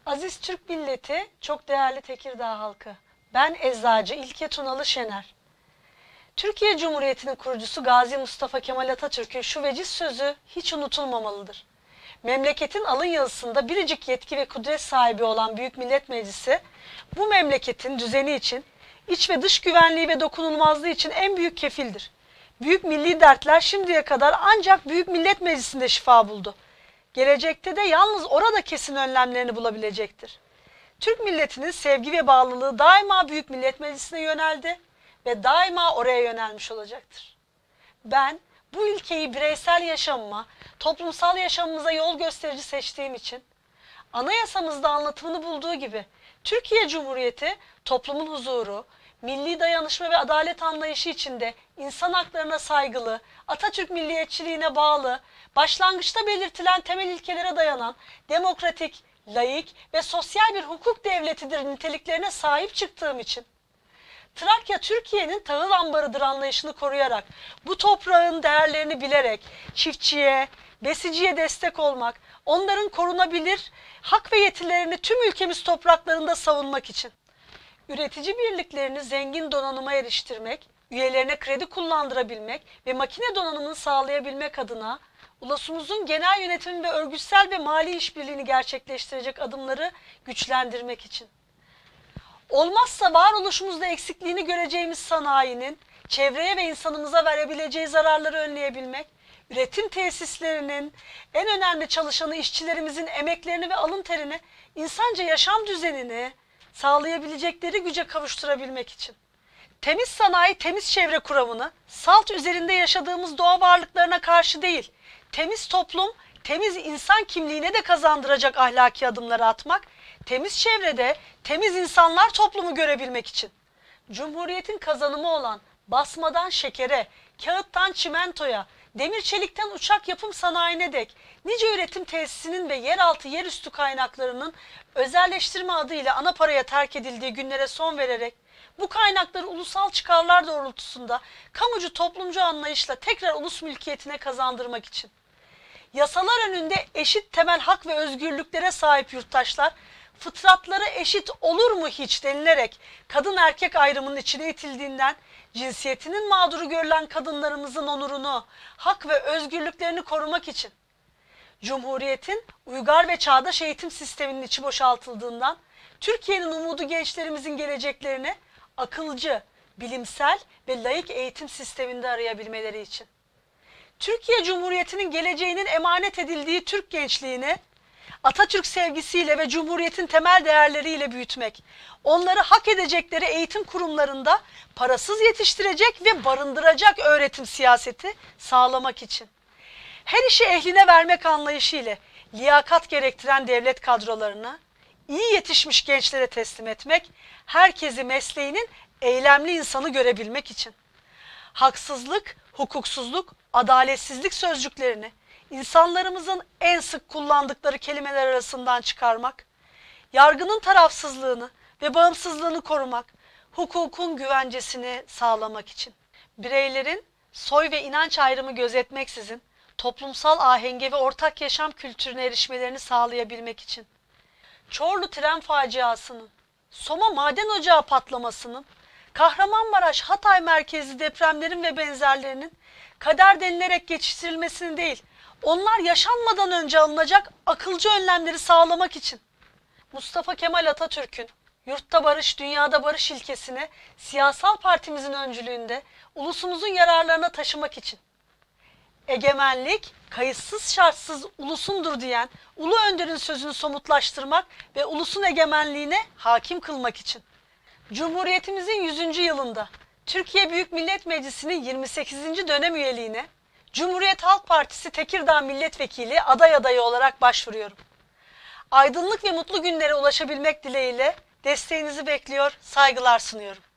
Aziz Türk milleti, çok değerli Tekirdağ halkı. Ben Eczacı İlke Tunalı Şener. Türkiye Cumhuriyeti'nin kurucusu Gazi Mustafa Kemal Atatürk'ün şu veciz sözü hiç unutulmamalıdır. Memleketin alın yazısında biricik yetki ve kudret sahibi olan Büyük Millet Meclisi, bu memleketin düzeni için, iç ve dış güvenliği ve dokunulmazlığı için en büyük kefildir. Büyük milli dertler şimdiye kadar ancak Büyük Millet Meclisi'nde şifa buldu. Gelecekte de yalnız orada kesin önlemlerini bulabilecektir. Türk milletinin sevgi ve bağlılığı daima Büyük Millet Meclisi'ne yöneldi ve daima oraya yönelmiş olacaktır. Ben bu ilkeyi bireysel yaşamıma, toplumsal yaşamımıza yol gösterici seçtiğim için, anayasamızda anlatımını bulduğu gibi Türkiye Cumhuriyeti toplumun huzuru, milli dayanışma ve adalet anlayışı içinde insan haklarına saygılı, Atatürk milliyetçiliğine bağlı, başlangıçta belirtilen temel ilkelere dayanan demokratik, laik ve sosyal bir hukuk devletidir niteliklerine sahip çıktığım için, Trakya Türkiye'nin tahıl ambarıdır anlayışını koruyarak, bu toprağın değerlerini bilerek çiftçiye, besiciye destek olmak, onların korunabilir hak ve yetilerini tüm ülkemiz topraklarında savunmak için, üretici birliklerini zengin donanıma eriştirmek, üyelerine kredi kullandırabilmek ve makine donanımını sağlayabilmek adına ulusumuzun genel yönetimi ve örgütsel ve mali işbirliğini gerçekleştirecek adımları güçlendirmek için. Olmazsa varoluşumuzda eksikliğini göreceğimiz sanayinin çevreye ve insanımıza verebileceği zararları önleyebilmek, üretim tesislerinin en önemli çalışanı işçilerimizin emeklerini ve alın terini, insanca yaşam düzenini sağlayabilecekleri güce kavuşturabilmek için. Temiz sanayi, temiz çevre kuramını salt üzerinde yaşadığımız doğa varlıklarına karşı değil, temiz toplum, temiz insan kimliğine de kazandıracak ahlaki adımları atmak, temiz çevrede temiz insanlar toplumu görebilmek için. Cumhuriyetin kazanımı olan basmadan şekere, kağıttan çimentoya, demir çelikten uçak yapım sanayine dek nice üretim tesisinin ve yeraltı yerüstü kaynaklarının özelleştirme adıyla ana paraya terk edildiği günlere son vererek, bu kaynakları ulusal çıkarlar doğrultusunda kamucu toplumcu anlayışla tekrar ulus mülkiyetine kazandırmak için. Yasalar önünde eşit temel hak ve özgürlüklere sahip yurttaşlar, fıtratları eşit olur mu hiç denilerek kadın erkek ayrımının içine itildiğinden, cinsiyetinin mağduru görülen kadınlarımızın onurunu, hak ve özgürlüklerini korumak için, Cumhuriyetin uygar ve çağdaş eğitim sisteminin içi boşaltıldığından, Türkiye'nin umudu gençlerimizin geleceklerini akılcı, bilimsel ve laik eğitim sisteminde arayabilmeleri için. Türkiye Cumhuriyeti'nin geleceğinin emanet edildiği Türk gençliğini Atatürk sevgisiyle ve Cumhuriyet'in temel değerleriyle büyütmek, onları hak edecekleri eğitim kurumlarında parasız yetiştirecek ve barındıracak öğretim siyaseti sağlamak için. Her işi ehline vermek anlayışı ile liyakat gerektiren devlet kadrolarını iyi yetişmiş gençlere teslim etmek, herkesi mesleğinin eylemli insanı görebilmek için. Haksızlık, hukuksuzluk, adaletsizlik sözcüklerini insanlarımızın en sık kullandıkları kelimeler arasından çıkarmak, yargının tarafsızlığını ve bağımsızlığını korumak, hukukun güvencesini sağlamak için. Bireylerin soy ve inanç ayrımı gözetmeksizin toplumsal ahenge ve ortak yaşam kültürüne erişmelerini sağlayabilmek için. Çorlu tren faciasının, Soma maden ocağı patlamasının, Kahramanmaraş, Hatay merkezli depremlerin ve benzerlerinin kader denilerek geçiştirilmesini değil, onlar yaşanmadan önce alınacak akılcı önlemleri sağlamak için. Mustafa Kemal Atatürk'ün yurtta barış, dünyada barış ilkesini siyasal partimizin öncülüğünde ulusumuzun yararlarına taşımak için. Egemenlik, kayıtsız şartsız ulusundur diyen Ulu Önder'in sözünü somutlaştırmak ve ulusun egemenliğine hakim kılmak için. Cumhuriyetimizin 100. yılında Türkiye Büyük Millet Meclisi'nin 28. dönem üyeliğine Cumhuriyet Halk Partisi Tekirdağ Milletvekili aday adayı olarak başvuruyorum. Aydınlık ve mutlu günlere ulaşabilmek dileğiyle desteğinizi bekliyor, saygılar sunuyorum.